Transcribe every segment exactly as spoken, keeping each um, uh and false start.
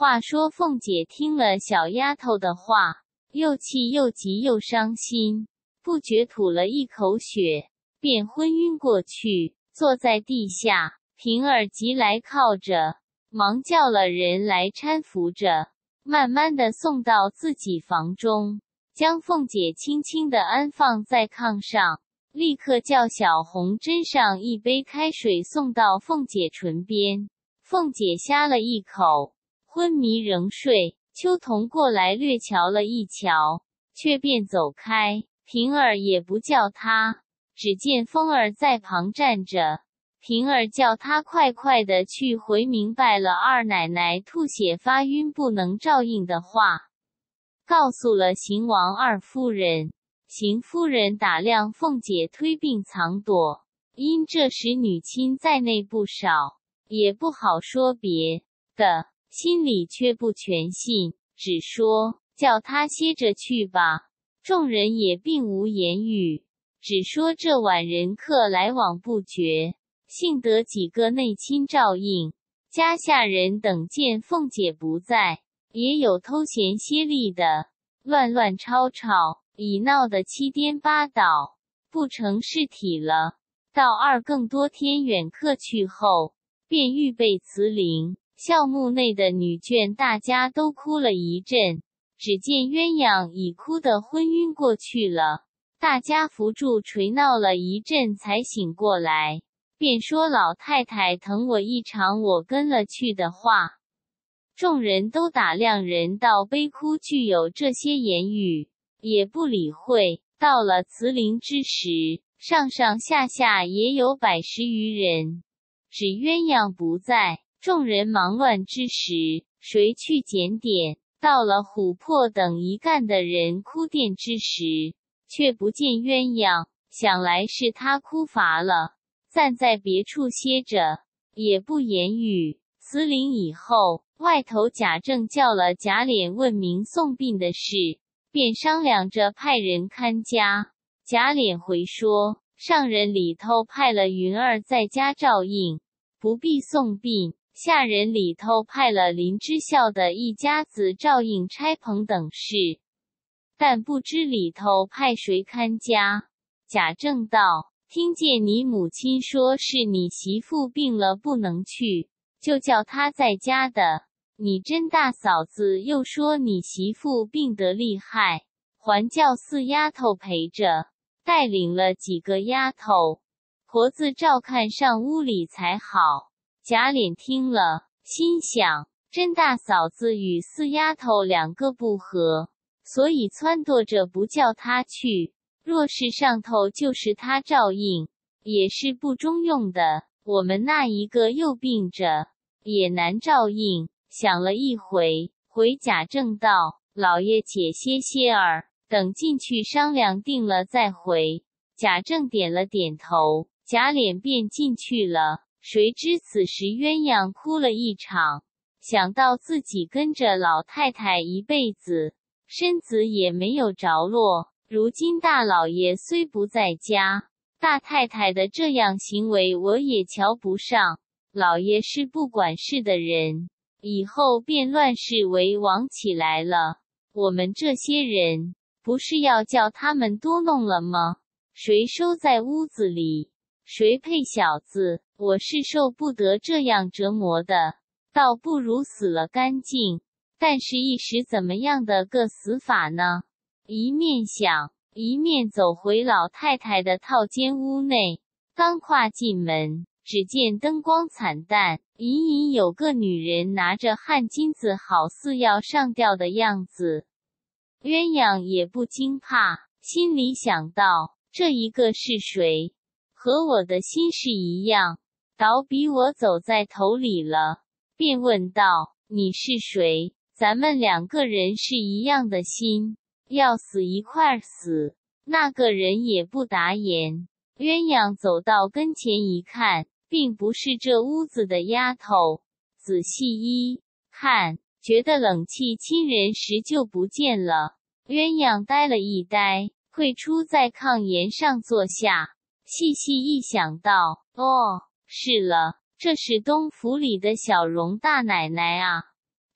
话说凤姐听了小丫头的话，又气又急又伤心，不觉吐了一口血，便昏晕过去，坐在地下。平儿急来靠着，忙叫了人来搀扶着，慢慢地送到自己房中，将凤姐轻轻地安放在炕上，立刻叫小红斟上一杯开水送到凤姐唇边。凤姐呷了一口，昏迷仍睡。秋桐过来略瞧了一瞧，却便走开。平儿也不叫他，只见凤儿在旁站着。平儿叫他快快地去回明白了二奶奶吐血发晕不能照应的话，告诉了邢王二夫人。邢夫人打量凤姐推病藏躲，因这时女亲在内不少，也不好说别的，心里却不全信，只说叫她歇着去吧。众人也并无言语，只说这晚人客来往不绝，幸得几个内亲照应，家下人等见凤姐不在，也有偷闲歇力的，乱乱吵吵，已闹得七颠八倒，不成事体了。到二更多天远客去后，便预备辞灵。校墓内的女眷大家都哭了一阵，只见鸳鸯已哭得昏晕过去了，大家扶住捶闹了一阵才醒过来，便说老太太疼我一场，我跟了去的话。众人都打量人道悲哭具有这些言语，也不理会。到了辞灵之时，上上下下也有百十余人，只鸳鸯不在。众人忙乱之时，谁去检点？到了琥珀等一干的人哭奠之时，却不见鸳鸯，想来是他哭乏了，暂在别处歇着，也不言语。辞灵以后，外头贾政叫了贾琏问明送殡的事，便商量着派人看家。贾琏回说，上人里头派了云儿在家照应，不必送殡。下人里头派了林之孝的一家子照应差棚等事，但不知里头派谁看家。贾政道：听见你母亲说是你媳妇病了不能去，就叫她在家的。你甄大嫂子又说你媳妇病得厉害，还叫四丫头陪着，带领了几个丫头婆子照看上屋里才好。贾琏听了，心想，甄大嫂子与四丫头两个不和，所以撺掇着不叫她去。若是上头就是她照应，也是不中用的。我们那一个又病着，也难照应。想了一回，回贾政道：老爷且歇歇儿，等进去商量定了再回。贾政点了点头，贾琏便进去了。谁知此时鸳鸯哭了一场，想到自己跟着老太太一辈子，身子也没有着落，如今大老爷虽不在家，大太太的这样行为我也瞧不上。老爷是不管事的人，以后便乱世为王起来了，我们这些人不是要叫他们多弄了吗？谁收在屋子里，谁配小子？我是受不得这样折磨的，倒不如死了干净。但是一时怎么样的个死法呢？一面想，一面走回老太太的套间屋内，刚跨进门，只见灯光惨淡，隐隐有个女人拿着汗巾子，好似要上吊的样子。鸳鸯也不惊怕，心里想到，这一个是谁？和我的心事一样，倒比我走在头里了，便问道：你是谁？咱们两个人是一样的心，要死一块儿死。那个人也不答言。鸳鸯走到跟前一看，并不是这屋子的丫头，仔细一看，觉得冷气侵人时就不见了。鸳鸯呆了一呆，退出在炕沿上坐下，细细一想到，哦，是了，这是东府里的小荣大奶奶啊。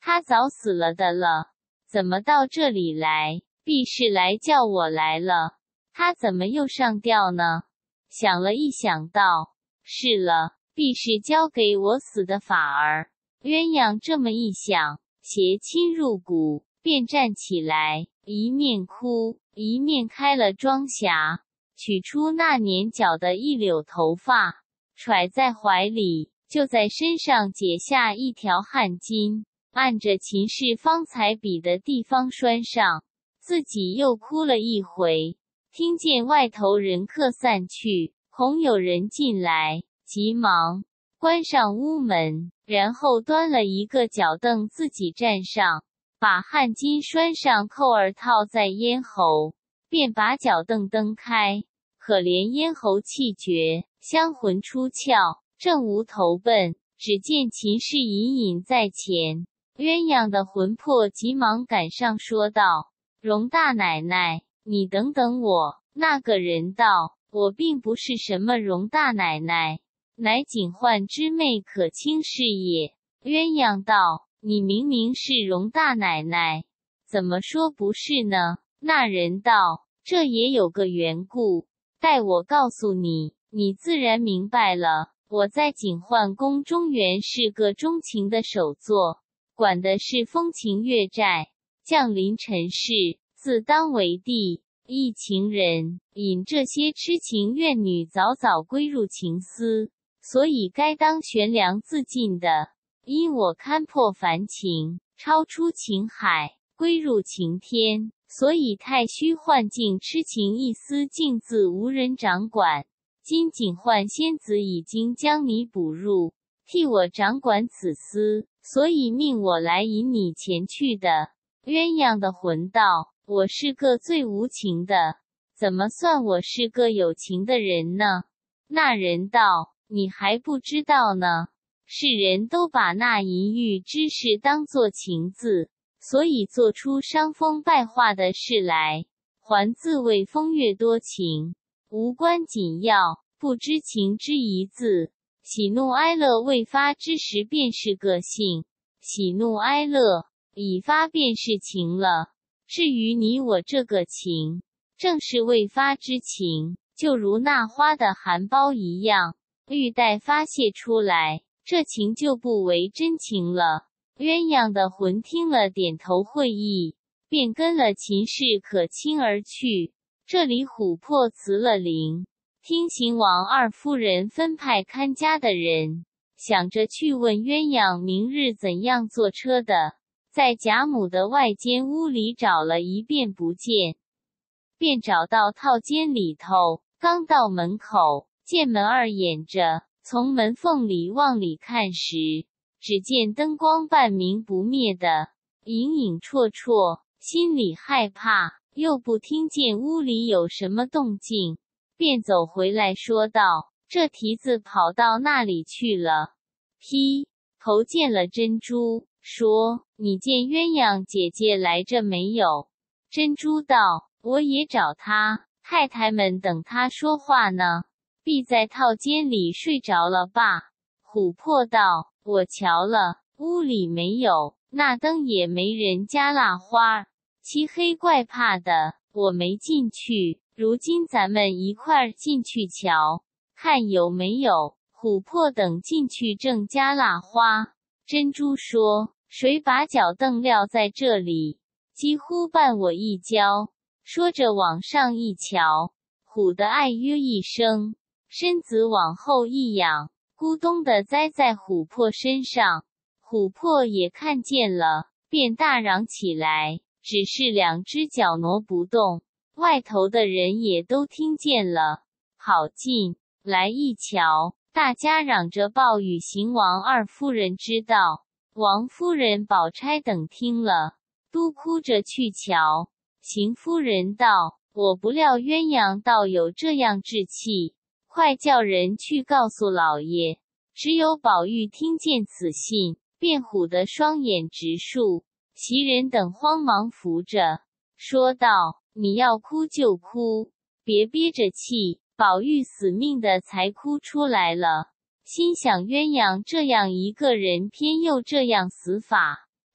他早死了的了，怎么到这里来？必是来叫我来了，他怎么又上吊呢？想了一想道，是了，必是交给我死的法儿。鸳鸯这么一想，邪侵入骨，便站起来，一面哭，一面开了装匣，取出那年绞的一绺头发，揣在怀里，就在身上解下一条汗巾，按着秦氏方才比的地方拴上，自己又哭了一回。听见外头人客散去，恐有人进来，急忙关上屋门，然后端了一个脚凳自己站上，把汗巾拴上扣儿套在咽喉，便把脚凳蹬开。可怜咽喉气绝，香魂出窍，正无投奔，只见秦氏隐隐在前，鸳鸯的魂魄急忙赶上说道，容大奶奶，你等等我。那个人道，我并不是什么容大奶奶，乃景焕之妹可卿是也。鸳鸯道，你明明是容大奶奶，怎么说不是呢？那人道，这也有个缘故，待我告诉你，你自然明白了。我在景焕宫中原是个钟情的首座，管的是风情月债，降临尘世，自当为帝。一情人引这些痴情怨女早早归入情丝，所以该当悬梁自尽的。因我勘破凡情，超出情海，归入情天，所以太虚幻境痴情一丝竟自无人掌管。今景焕仙子已经将你捕入，替我掌管此丝，所以命我来引你前去的。鸳鸯的魂道，我是个最无情的，怎么算我是个有情的人呢？那人道，你还不知道呢。世人都把那淫欲之事当作情字，所以做出伤风败化的事来，还自谓风月多情，无关紧要，不知情之一字。喜怒哀乐未发之时便是个性，喜怒哀乐已发便是情了。至于你我这个情，正是未发之情，就如那花的含苞一样，欲待发泄出来，这情就不为真情了。鸳鸯的魂听了点头会意，便跟了秦氏可卿而去。这里琥珀辞了灵，听邢王二夫人分派看家的人，想着去问鸳鸯明日怎样坐车的，在贾母的外间屋里找了一遍不见，便找到套间里头，刚到门口，见门儿掩着，从门缝里往里看时，只见灯光半明不灭的，隐隐绰绰，心里害怕，又不听见屋里有什么动静，便走回来说道，这蹄子跑到那里去了。劈头见了珍珠，说，你见鸳鸯姐姐来着没有？珍珠道，我也找她，太太们等她说话呢，必在套间里睡着了吧。琥珀道，我瞧了，屋里没有，那灯也没人加蜡花，漆黑怪怕的，我没进去，如今咱们一块儿进去瞧，看有没有。琥珀等进去正加蜡花，珍珠说，谁把脚凳撂在这里，几乎绊我一跤。说着往上一瞧，唬得哎约一声，身子往后一仰，咕咚地栽在琥珀身上。琥珀也看见了，便大嚷起来，只是两只脚挪不动。外头的人也都听见了，跑进来一瞧，大家嚷着报与邢王二夫人知道。王夫人、宝钗等听了，都哭着去瞧。邢夫人道，我不料鸳鸯倒有这样志气，快叫人去告诉老爷。只有宝玉听见此信，便唬得双眼直竖。袭人等慌忙扶着，说道，你要哭就哭，别憋着气。宝玉死命的才哭出来了，心想鸳鸯这样一个人偏又这样死法，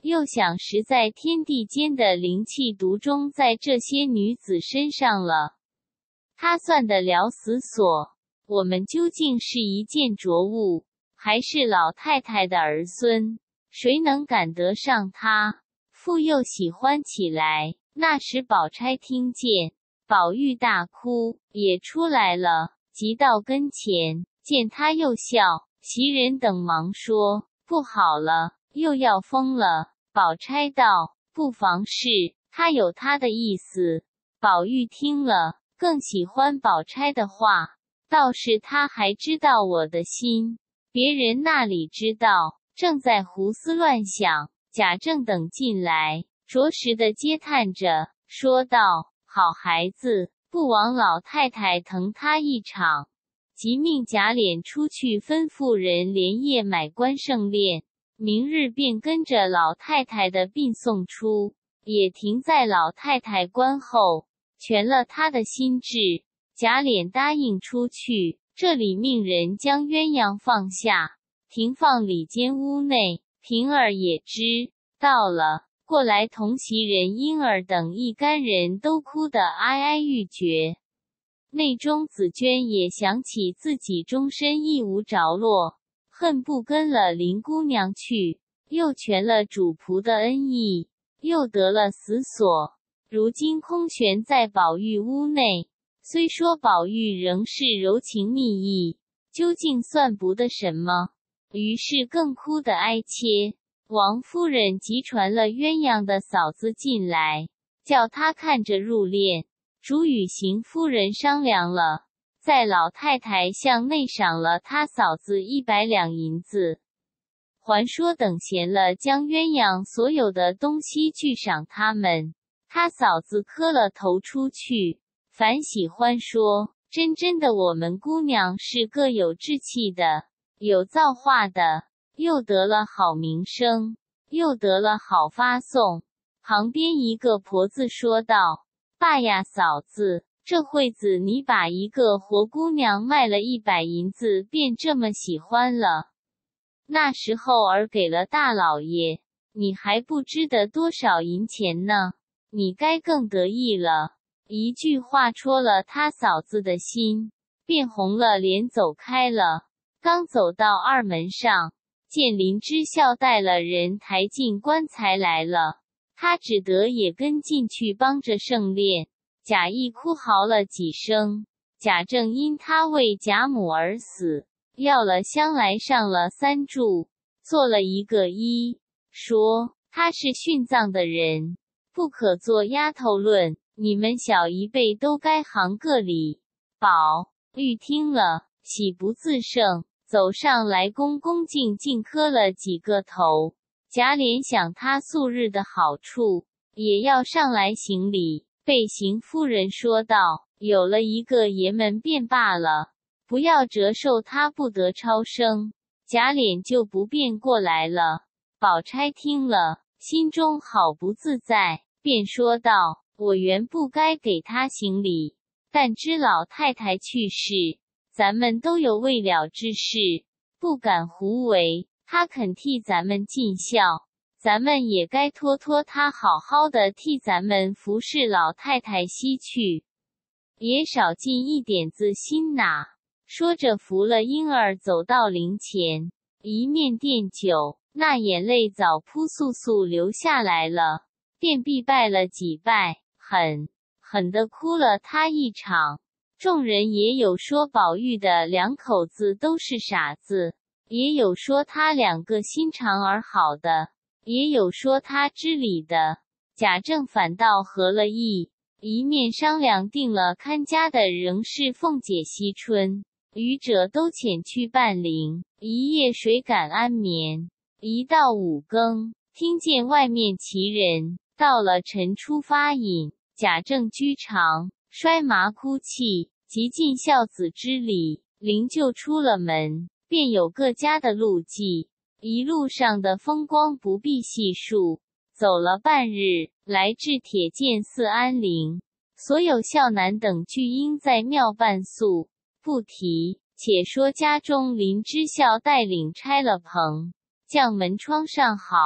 又想实在天地间的灵气独钟在这些女子身上了。他算得了死所，我们究竟是一件浊物，还是老太太的儿孙？谁能赶得上他？复又喜欢起来。那时宝钗听见，宝玉大哭，也出来了，急到跟前，见他又笑，袭人等忙说：不好了，又要疯了。宝钗道：不妨事，他有他的意思。宝玉听了，更喜欢宝钗的话，倒是他还知道我的心，别人那里知道？正在胡思乱想，贾政等进来，着实的嗟叹着，说道：好孩子，不枉老太太疼他一场。即命贾琏出去吩咐人连夜买关圣链，明日便跟着老太太的殡送出，也停在老太太关后，全了他的心志。贾琏答应出去，这里命人将鸳鸯放下，停放里间屋内。平儿也知道了，过来同袭人莺儿等一干人都哭得哀哀欲绝。内中紫娟也想起自己终身一无着落，恨不跟了林姑娘去，又全了主仆的恩义，又得了死所，如今空悬在宝玉屋内。虽说宝玉仍是柔情蜜意，究竟算不得什么，于是更哭得哀切。王夫人急传了鸳鸯的嫂子进来，叫她看着入殓。主与邢夫人商量了，在老太太向内赏了她嫂子一百两银子，还说等闲了将鸳鸯所有的东西俱赏他们。她嫂子磕了头出去，反喜欢说：真真的，我们姑娘是个有志气的，有造化的，又得了好名声，又得了好发送。旁边一个婆子说道：爸呀嫂子，这会子你把一个活姑娘卖了一百银子，便这么喜欢了？那时候儿给了大老爷，你还不知得多少银钱呢，你该更得意了。一句话戳了他嫂子的心，便红了脸走开了。刚走到二门上，见林之孝带了人抬进棺材来了，他只得也跟进去帮着圣殓。贾谊哭嚎了几声，贾政因他为贾母而死，要了香来上了三炷，做了一个揖，说他是殉葬的人，不可做丫头论，你们小一辈都该行个礼。宝玉听了，喜不自胜，走上来恭恭敬敬磕了几个头。贾琏想他素日的好处，也要上来行礼，被邢夫人说道：有了一个爷们便罢了，不要折寿他不得超生。贾琏就不便过来了。宝钗听了，心中好不自在，便说道：我原不该给他行礼，但知老太太去世，咱们都有未了之事，不敢胡为。他肯替咱们尽孝，咱们也该托托他好好的替咱们服侍老太太西去，也少尽一点子心呐。说着扶了婴儿走到灵前，一面奠酒，那眼泪早扑簌簌流下来了，便必拜了几拜，狠狠地哭了他一场。众人也有说宝玉的两口子都是傻子，也有说他两个心肠儿好的，也有说他知理的。贾政反倒合了意，一面商量定了看家的仍是凤姐惜春，余者都遣去办灵，一夜谁敢安眠。一到五更，听见外面齐人，到了晨出发饮，贾政居长，摔麻哭泣，即尽孝子之礼，灵就出了门，便有各家的路迹，一路上的风光不必细数。走了半日，来至铁剑寺安灵，所有孝男等俱应在庙办宿，不提。且说家中林之孝带领拆了棚，将门窗上好，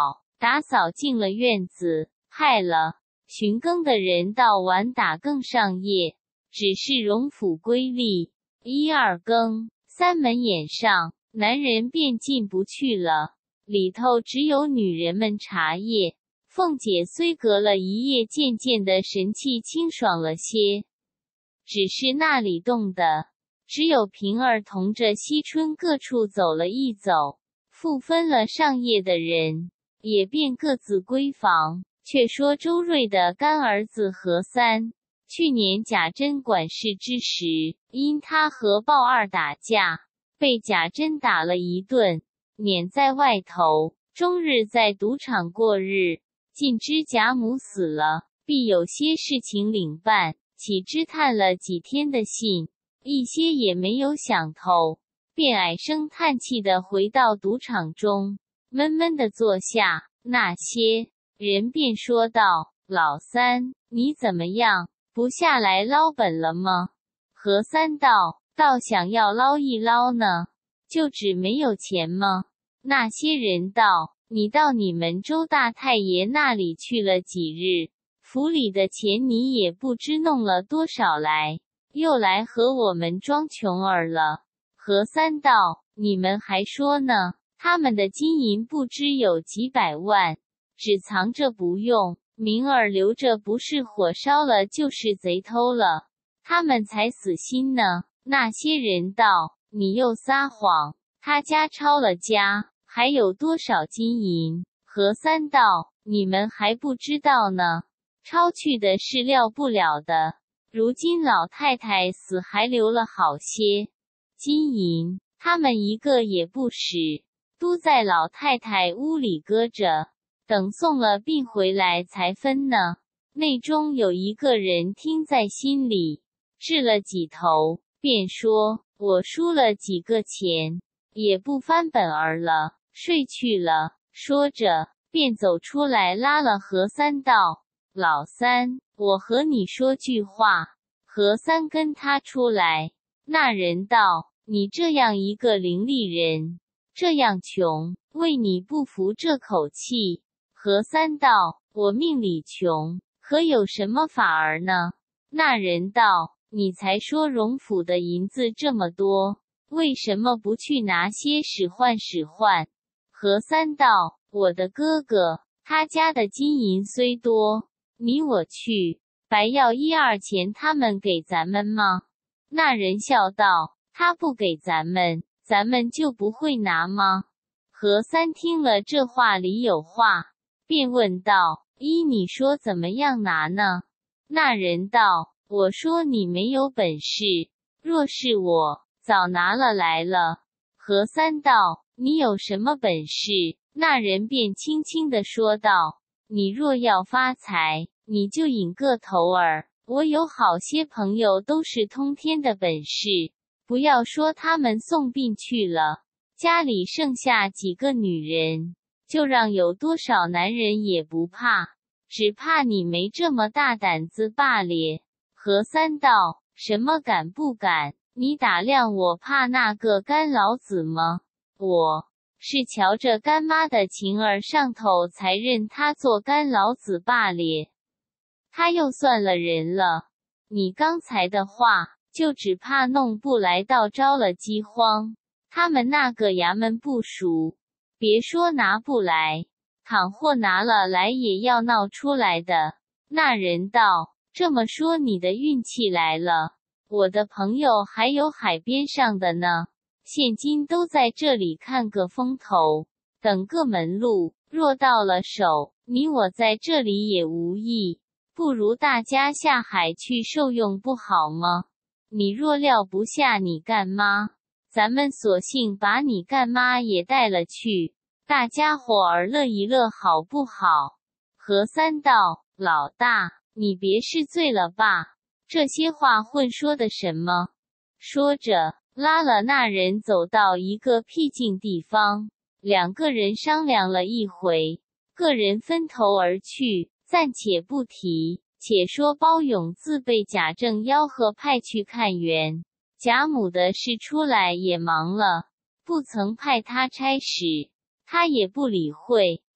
打扫净了院子，害了巡更的人到晚打更上夜，只是荣府规例，一二更，三门掩上，男人便进不去了，里头只有女人们茶叶。凤姐虽隔了一夜，渐渐的神气清爽了些，只是那里动的，只有平儿同着惜春各处走了一走，复分了上夜的人，也便各自归房。却说周瑞的干儿子何三，去年贾珍管事之时，因他和鲍二打架，被贾珍打了一顿，撵在外头，终日在赌场过日。尽知贾母死了，必有些事情领办，岂知探了几天的信，一些也没有想透，便唉声叹气地回到赌场中，闷闷地坐下。那些人便说道：“老三，你怎么样，不下来捞本了吗？”何三道：“倒想要捞一捞呢，就只没有钱吗？”那些人道：“你到你们周大太爷那里去了几日，府里的钱你也不知弄了多少来，又来和我们装穷儿了。”何三道：“你们还说呢，他们的金银不知有几百万，只藏着不用，明儿留着不是火烧了就是贼偷了，他们才死心呢。”那些人道：“你又撒谎，他家抄了家，还有多少金银？”何三道：“你们还不知道呢，抄去的是料不了的，如今老太太死还留了好些金银，他们一个也不使，都在老太太屋里搁着，等送了病回来才分呢。”内中有一个人听在心里，掷了几头，便说：“我输了几个钱，也不翻本儿了，睡去了。”说着便走出来拉了何三道：“老三，我和你说句话。”何三跟他出来。那人道：“你这样一个伶俐人，这样穷，为你不服这口气。”何三道：“我命里穷，可有什么法儿呢？”那人道：“你才说荣府的银子这么多，为什么不去拿些使唤使唤？”何三道：“我的哥哥，他家的金银虽多，你我去，白要一二钱，他们给咱们吗？”那人笑道：“他不给咱们，咱们就不会拿吗？”何三听了这话里有话，便问道：“依你说怎么样拿呢？”那人道：“我说你没有本事，若是我，早拿了来了。”何三道：“你有什么本事？”那人便轻轻地说道：“你若要发财，你就引个头儿。我有好些朋友都是通天的本事，不要说他们送殡去了，家里剩下几个女人，就让有多少男人也不怕，只怕你没这么大胆子罢咧。”何三道：“什么敢不敢？你打量我怕那个干老子吗？我是瞧着干妈的情儿上头，才认他做干老子罢咧。他又算了人了。你刚才的话，就只怕弄不来，到招了饥荒，他们那个衙门不熟，别说拿不来，倘或拿了来，也要闹出来的。”那人道：“这么说你的运气来了，我的朋友还有海边上的呢，现今都在这里看个风头，等个门路，若到了手，你我在这里也无益，不如大家下海去受用，不好吗？你若料不下你干妈，咱们索性把你干妈也带了去，大家伙儿乐一乐，好不好？”何三道：“老大，你别是醉了吧？这些话混说的什么？”说着拉了那人走到一个僻静地方，两个人商量了一回，个人分头而去，暂且不提。且说包勇自被贾政吆喝派去看园，贾母的事出来也忙了，不曾派他差使，他也不理会，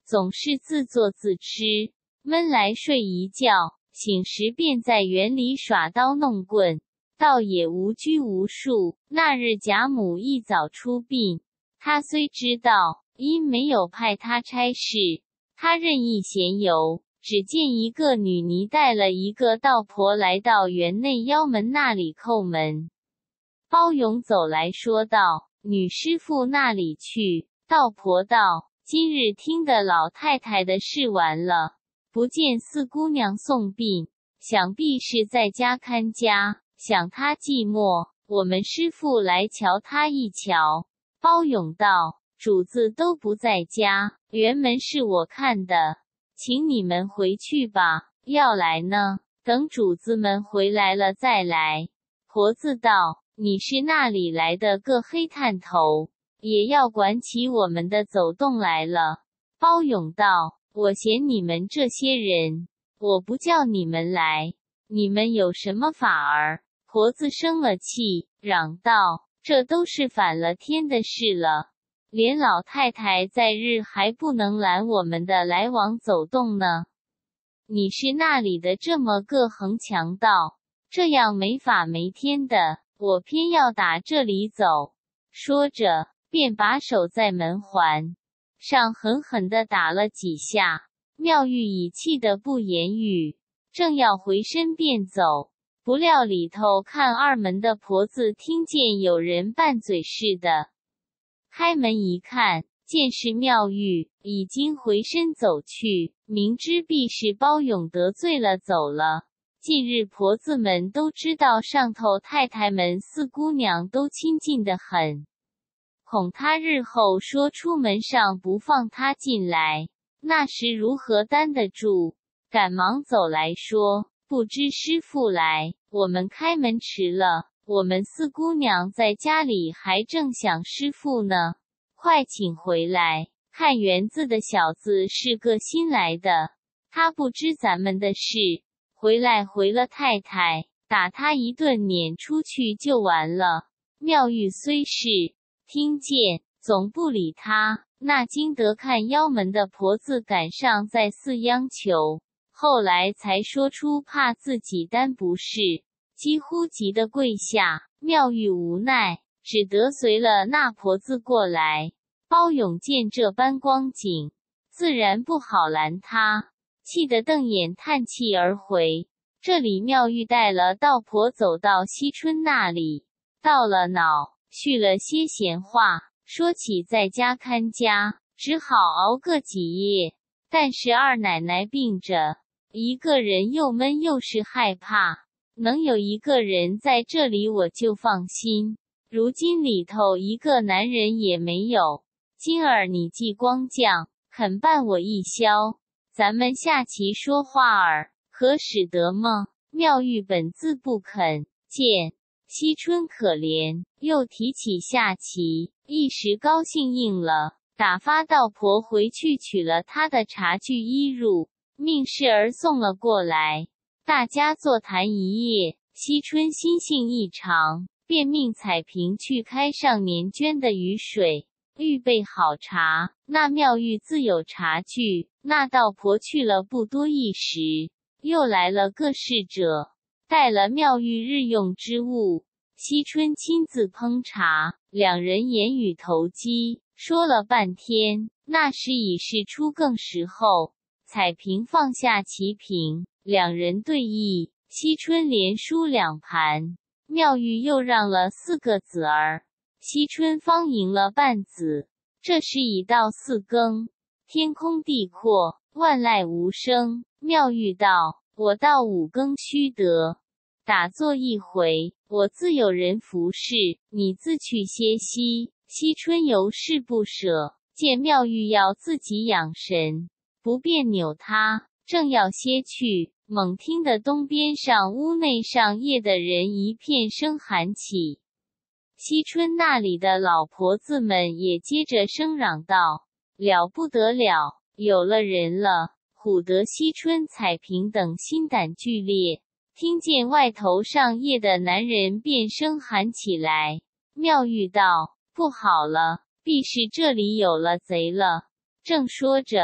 总是自作自吃，闷来睡一觉，醒时便在园里耍刀弄棍，倒也无拘无束。那日贾母一早出殡，他虽知道因没有派他差事，他任意闲游，只见一个女尼带了一个道婆来到园内腰门那里叩门。包勇走来说道：女师傅那里去？道婆道：今日听得老太太的事完了，不见四姑娘送殡，想必是在家看家，想她寂寞，我们师傅来瞧她一瞧。包勇道：主子都不在家，园门是我看的，请你们回去吧。要来呢，等主子们回来了再来。婆子道：你是那里来的个黑探头，也要管起我们的走动来了。包勇道：我嫌你们这些人，我不叫你们来，你们有什么法儿？婆子生了气，嚷道：这都是反了天的事了，连老太太在日还不能拦我们的来往走动呢。你是那里的这么个横强盗，这样没法没天的，我偏要打这里走。说着便把手在门环上狠狠地打了几下。妙玉已气得不言语，正要回身便走，不料里头看二门的婆子听见有人拌嘴似的，开门一看，见是妙玉，已经回身走去，明知必是包勇得罪了走了。近日婆子们都知道上头太太们四姑娘都亲近得很，恐他日后说出门上不放他进来，那时如何担得住？赶忙走来说：不知师父来，我们开门迟了，我们四姑娘在家里还正想师父呢，快请回来。看园子的小子是个新来的，他不知咱们的事，回来回了太太，打他一顿撵出去就完了。妙玉虽是听见，总不理他。那经得看腰门的婆子赶上再四央求，后来才说出怕自己担不是，几乎急得跪下。妙玉无奈，只得随了那婆子过来。包勇见这般光景，自然不好拦他，气得瞪眼叹气而回。这里妙玉带了道婆走到惜春那里，到了脑，叙了些闲话，说起在家看家，只好熬个几夜。但是二奶奶病着，一个人又闷又是害怕，能有一个人在这里我就放心。如今里头一个男人也没有，今儿你既光降，肯伴我一宵，咱们下棋说话儿，可使得吗？妙玉本自不肯，见惜春可怜，又提起下棋，一时高兴应了，打发道婆回去取了他的茶具衣褥，命侍儿送了过来。大家坐谈一夜，惜春心性异常，便命彩萍去开上年捐的雨水，预备好茶。那妙玉自有茶具，那道婆去了不多一时，又来了个侍者，带了妙玉日用之物。惜春亲自烹茶，两人言语投机，说了半天。那时已是初更时候，彩萍放下棋瓶，两人对弈，惜春连输两盘，妙玉又让了四个子儿，惜春方赢了半子。这时已到四更，天空地阔，万籁无声。妙玉道：我到五更须得打坐一回，我自有人服侍，你自去歇息。惜春由是不舍，见妙玉要自己养神，不便扭他，正要歇去，猛听得东边上屋内上夜的人一片声喊起。惜春那里的老婆子们也接着声嚷道：了不得了，有了人了！唬得惜春、彩萍等心胆俱裂，听见外头上夜的男人便声喊起来。妙玉道：不好了，必是这里有了贼了。正说着，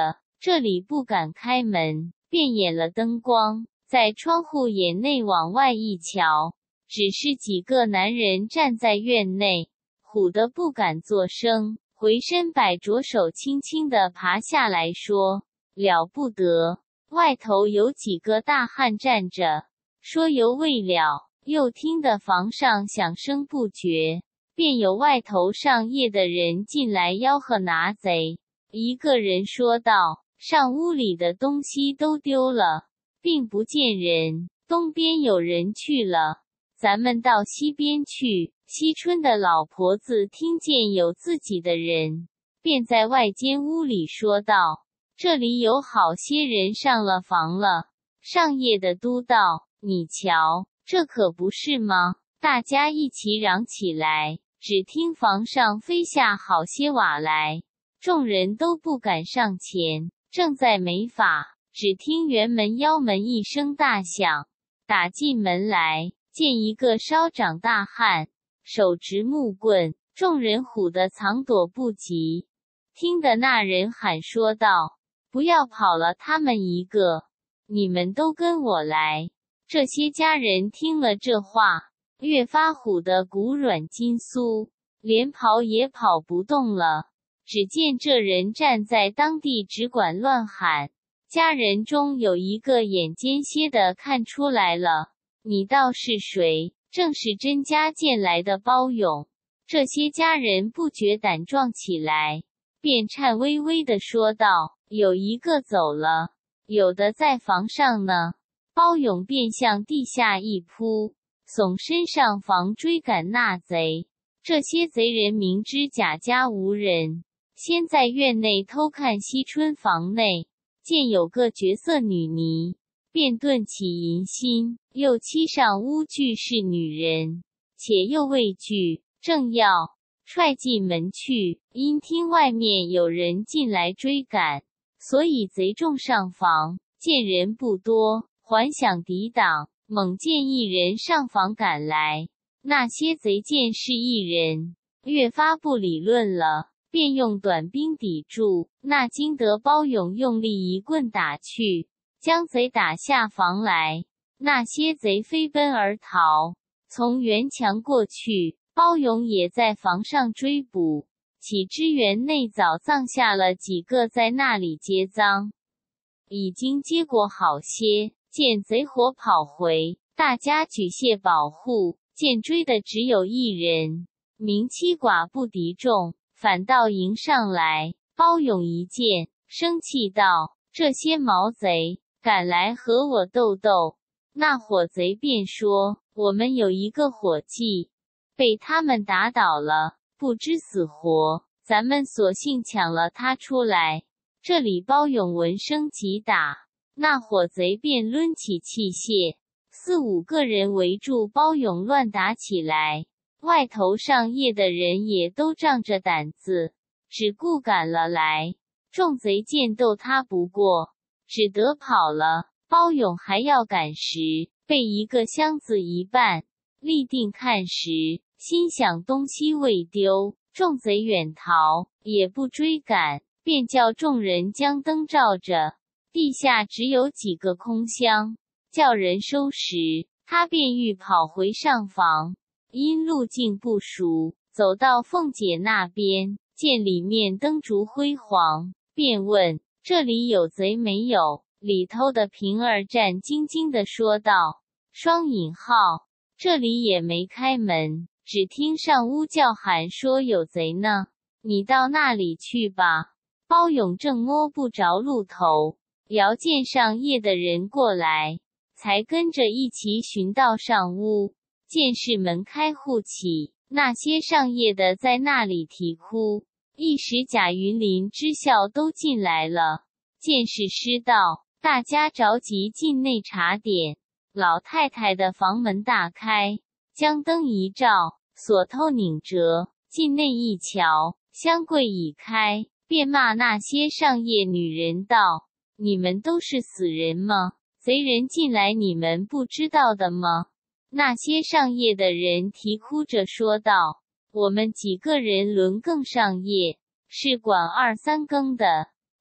这里不敢开门，便掩了灯光，在窗户眼内往外一瞧，只是几个男人站在院内，唬得不敢作声，回身摆着手轻轻地爬下来说：了不得，外头有几个大汉站着。说犹未了，又听得房上响声不绝，便有外头上夜的人进来吆喝拿贼。一个人说道：上屋里的东西都丢了，并不见人，东边有人去了，咱们到西边去。惜春的老婆子听见有自己的人，便在外间屋里说道：这里有好些人上了房了。上夜的都道：你瞧，这可不是吗？大家一起嚷起来，只听房上飞下好些瓦来，众人都不敢上前，正在没法，只听辕门腰门一声大响，打进门来，见一个稍长大汉，手执木棍，众人唬得藏躲不及。听得那人喊说道：不要跑了他们一个，你们都跟我来。这些家人听了这话，越发唬得骨软筋酥，连跑也跑不动了。只见这人站在当地只管乱喊，家人中有一个眼尖些的看出来了，你道是谁？正是甄家见来的包勇。这些家人不觉胆壮起来，便颤巍巍地说道：有一个走了，有的在房上呢。包勇便向地下一扑，耸身上房追赶那贼。这些贼人明知贾家无人，先在院内偷看惜春房内，见有个绝色女尼，便顿起淫心，又欺上屋具是女人，且又畏惧，正要踹进门去，因听外面有人进来追赶，所以贼众上房，见人不多，还想抵挡，猛见一人上房赶来，那些贼见是一人，越发不理论了，便用短兵抵住。那经得包勇用力一棍打去，将贼打下房来。那些贼飞奔而逃，从园墙过去，包勇也在房上追捕。岂知园内早葬下了几个在那里接赃，已经接过好些。见贼火跑回，大家举械保护，见追的只有一人，名妻寡不敌众，反倒迎上来。包勇一见，生气道：这些毛贼敢来和我斗斗。那伙贼便说：我们有一个伙计被他们打倒了，不知死活，咱们索性抢了他出来。这里包勇闻声急打，那伙贼便抡起器械，四五个人围住包勇乱打起来。外头上夜的人也都仗着胆子，只顾赶了来。众贼见斗他不过，只得跑了。包勇还要赶时，被一个箱子一绊，立定看时，心想东西未丢，众贼远逃，也不追赶，便叫众人将灯照着，地下只有几个空箱，叫人收拾。他便欲跑回上房，因路径不熟，走到凤姐那边，见里面灯烛辉煌，便问：这里有贼没有？里头的平儿战兢兢地说道：双引号，这里也没开门，只听上屋叫喊说有贼呢，你到那里去吧。包勇正摸不着路头，遥见上夜的人过来，才跟着一起寻到上屋，见是门开户起，那些上夜的在那里啼哭。一时贾云林知孝都进来了，见是失盗，大家着急进内查点。老太太的房门大开，将灯一照，锁头拧折，进内一瞧，箱柜已开，便骂那些上夜女人道：你们都是死人吗？贼人进来你们不知道的吗？那些上夜的人啼哭着说道：我们几个人轮更上夜，是管二三更的，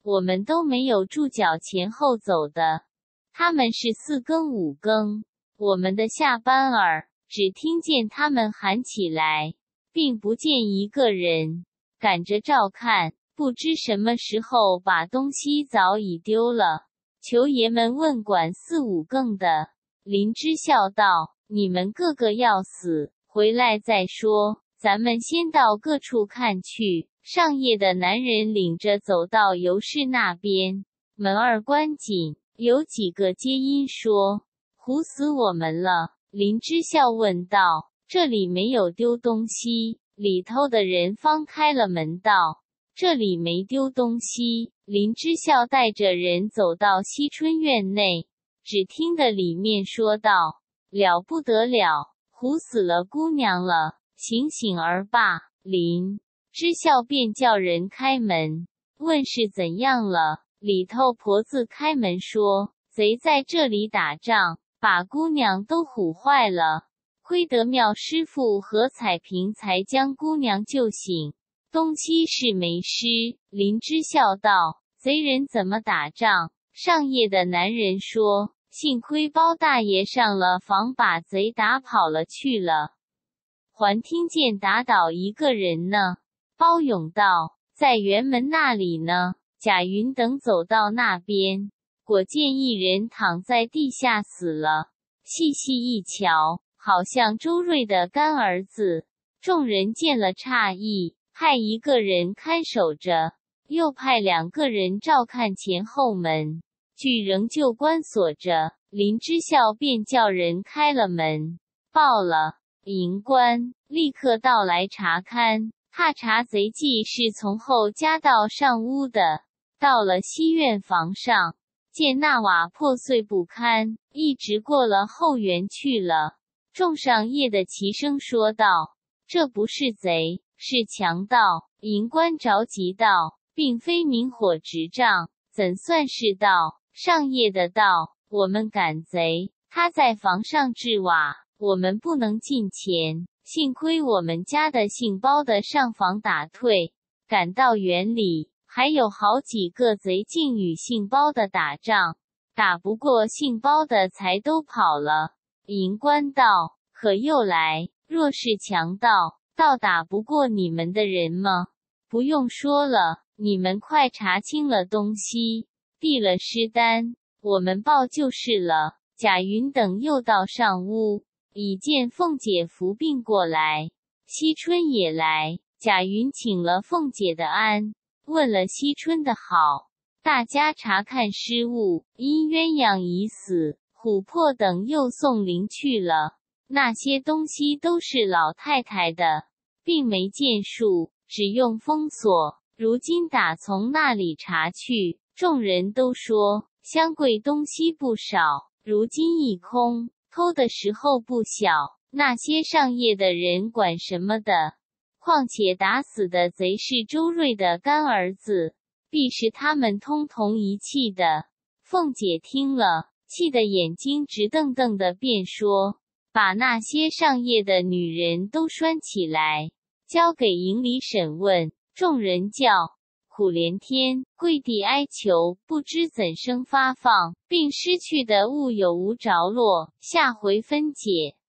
我们都没有住脚前后走的，他们是四更五更，我们的下班儿，只听见他们喊起来，并不见一个人，赶着照看，不知什么时候把东西早已丢了。求爷们问管四五更的，林之笑道：你们个个要死，回来再说，咱们先到各处看去。上夜的男人领着走到尤氏那边，门儿关紧，有几个接音说：唬死我们了。林之笑问道：这里没有丢东西？里头的人方开了门道：这里没丢东西。林之笑带着人走到西春院内，只听得里面说道：了不得了，唬死了姑娘了，醒醒儿吧。林之笑便叫人开门，问是怎样了。里头婆子开门说：贼在这里打仗，把姑娘都唬坏了，亏得妙师傅和彩萍才将姑娘救醒，东西是没失。林之笑道：贼人怎么打仗？上夜的男人说：幸亏包大爷上了房，把贼打跑了去了，还听见打倒一个人呢。包勇道：在辕门那里呢。贾云等走到那边，果见一人躺在地下死了，细细一瞧，好像周瑞的干儿子。众人见了诧异，派一个人看守着，又派两个人照看前后门，俱仍旧关锁着。林之笑便叫人开了门，报了。营官立刻到来查看，怕查贼计是从后加到上屋的。到了西院房上，见那瓦破碎不堪，一直过了后园去了。众上夜的齐声说道：这不是贼，是强盗。营官着急道：并非明火执仗，怎算是盗？上夜的道：我们赶贼，他在房上置瓦，我们不能进前，幸亏我们家的姓包的上房打退，赶到园里，还有好几个贼竟与姓包的打仗，打不过姓包的才都跑了。营官道：可又来？若是强盗，倒打不过你们的人吗？不用说了，你们快查清了东西，递了尸单，我们报就是了。贾云等又到上屋，已见凤姐服病过来，惜春也来。贾云请了凤姐的安，问了惜春的好，大家查看失物，因鸳鸯已死，琥珀等又送灵去了。那些东西都是老太太的，并没见数，只用封锁。如今打从那里查去，众人都说香柜东西不少，如今一空，偷的时候不小。那些上夜的人管什么的？况且打死的贼是周瑞的干儿子，必是他们通同一气的。凤姐听了，气得眼睛直瞪瞪的，便说：把那些上夜的女人都拴起来，交给营里审问。众人叫苦连天，跪地哀求，不知怎生发放，并失去的物有无着落。下回分解。